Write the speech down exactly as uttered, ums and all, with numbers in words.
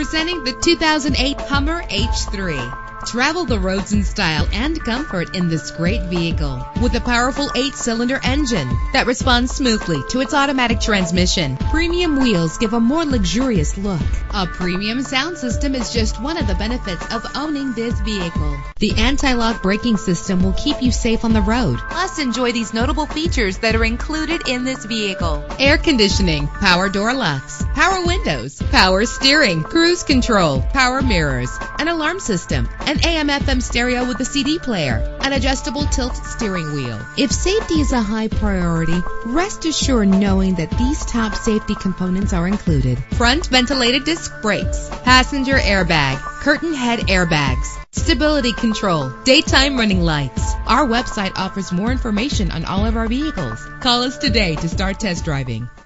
Presenting the two thousand eight Hummer H three. Travel the roads in style and comfort in this great vehicle with a powerful eight-cylinder engine that responds smoothly to its automatic transmission. Premium wheels give a more luxurious look. A premium sound system is just one of the benefits of owning this vehicle. The anti-lock braking system will keep you safe on the road. Plus, enjoy these notable features that are included in this vehicle: air conditioning, power door locks, power windows, power steering, cruise control, power mirrors, an alarm system, an A M F M stereo with a C D player, an adjustable tilt steering wheel. If safety is a high priority, rest assured knowing that these top safety components are included: front ventilated disc brakes, passenger airbag, curtain head airbags, stability control, daytime running lights. Our website offers more information on all of our vehicles. Call us today to start test driving.